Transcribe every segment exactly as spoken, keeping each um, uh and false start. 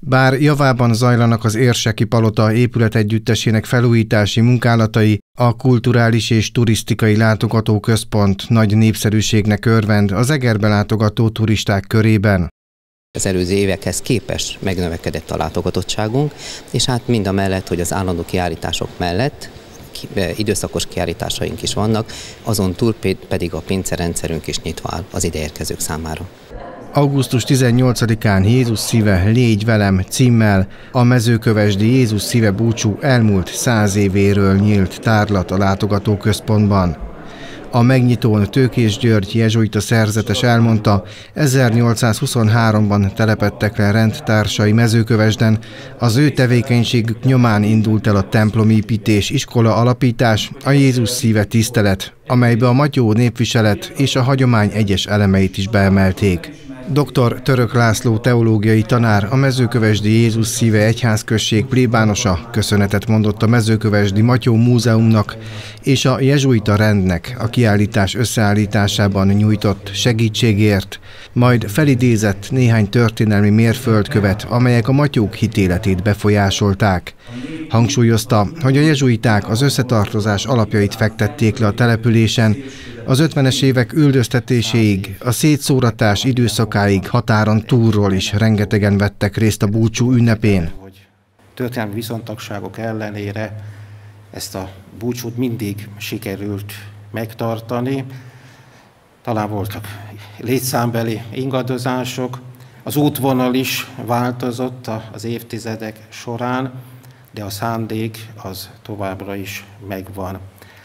Bár javában zajlanak az Érseki Palota épületegyüttesének felújítási munkálatai, a kulturális és turisztikai látogatóközpont nagy népszerűségnek örvend az Egerbe látogató turisták körében. Az előző évekhez képest megnövekedett a látogatottságunk, és hát mind a mellett, hogy az állandó kiállítások mellett időszakos kiállításaink is vannak, azon túl pedig a pincerendszerünk is nyitva áll az ideérkezők számára. augusztus tizennyolcadikán Jézus szíve, légy velem címmel a mezőkövesdi Jézus szíve búcsú elmúlt száz évéről nyílt tárlat a látogatóközpontban. A megnyitón Tőkés György jezsuita szerzetes elmondta, ezernyolcszázhuszonháromban telepedtek le rendtársai Mezőkövesden, az ő tevékenységük nyomán indult el a templomépítés, iskola alapítás, a Jézus szíve tisztelet, amelybe a matyó népviselet és a hagyomány egyes elemeit is beemelték. doktor Török László teológiai tanár, a Mezőkövesdi Jézus szíve egyházközség plébánosa köszönetet mondott a Mezőkövesdi Matyó Múzeumnak és a jezsuita rendnek a kiállítás összeállításában nyújtott segítségért, majd felidézett néhány történelmi mérföldkövet, amelyek a matyók hitéletét befolyásolták. Hangsúlyozta, hogy a jezsuiták az összetartozás alapjait fektették le a településen, az ötvenes évek üldöztetéséig, a szétszóratás időszakáig határon túlról is rengetegen vettek részt a búcsú ünnepén. Történelmi viszontagságok ellenére ezt a búcsút mindig sikerült megtartani. Talán voltak létszámbeli ingadozások, az útvonal is változott az évtizedek során, de a szándék az továbbra is megvan.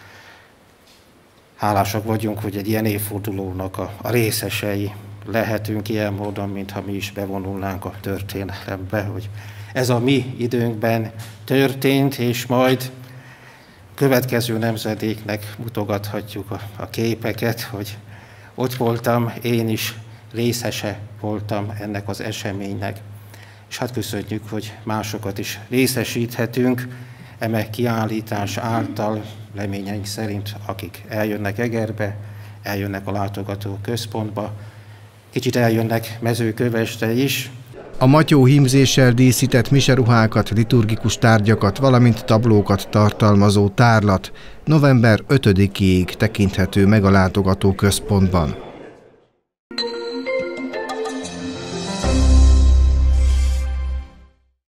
Hálásak vagyunk, hogy egy ilyen évfordulónak a, a részesei lehetünk ilyen módon, mintha mi is bevonulnánk a történelembe, hogy ez a mi időnkben történt, és majd következő nemzedéknek mutogathatjuk a, a képeket, hogy ott voltam, én is részese voltam ennek az eseménynek. És hát köszönjük, hogy másokat is részesíthetünk eme kiállítás által, reményeink szerint, akik eljönnek Egerbe, eljönnek a látogató központba, kicsit eljönnek Mezőkövesdre is. A matyó hímzéssel díszített miseruhákat, liturgikus tárgyakat, valamint tablókat tartalmazó tárlat november ötödikéig tekinthető meg a látogató központban.